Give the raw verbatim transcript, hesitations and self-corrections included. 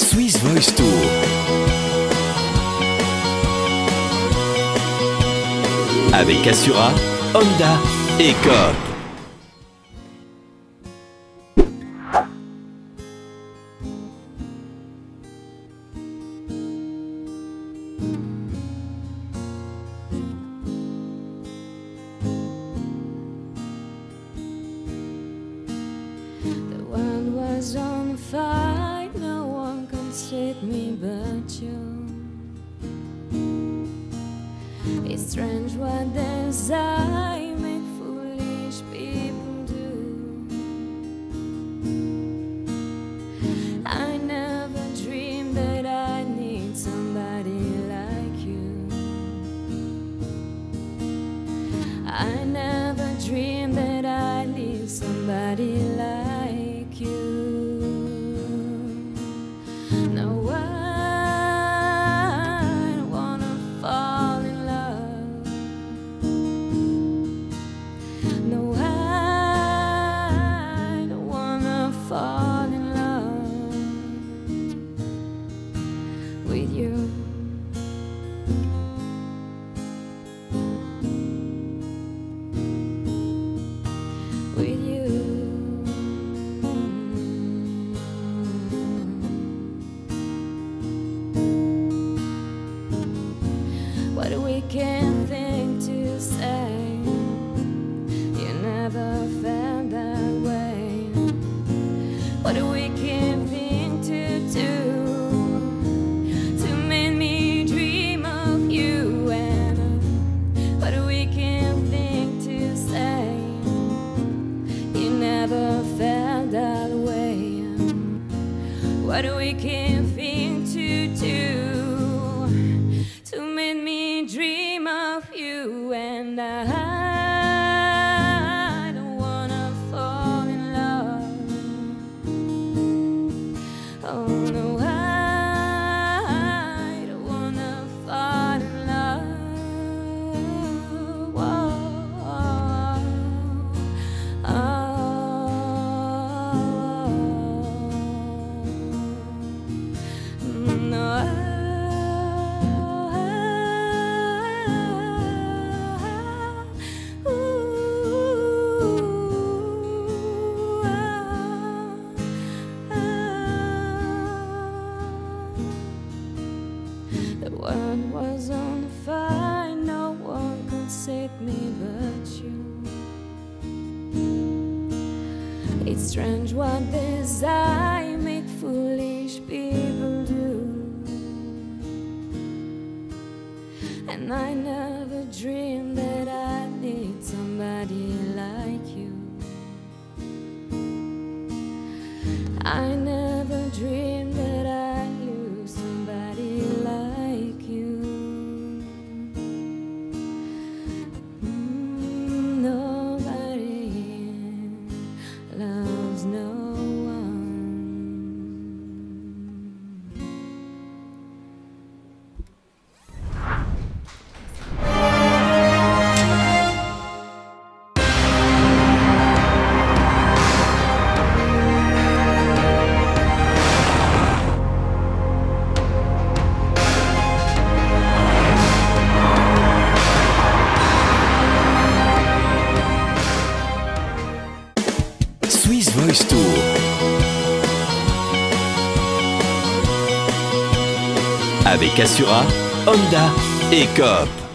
Swiss Voice Tour. Avec Assura, Honda et Coop. The world was on fire, no one can save me but you. It's strange what desire make foolish people do. I never dreamed that I need somebody like you. I never dreamed that I need somebody like you. No, I don't wanna fall in love. No, I don't wanna fall in love with you. With you. What we can think to say, you never felt that way. What we can think to do, to make me dream of you. And what we can think to say, you never felt that way. What we can think to do, to make me dream of you. And I don't wanna fall in love. Oh no, I don't wanna fall in love. Whoa. The world was on fire, no one could save me but you. It's strange what desire make foolish people do. And I never dreamed that I need somebody like you. I never dreamed that I lose somebody like you. Mm, nobody loves no one. Swiss Voice Tour. Avec Assura, Honda et Coop.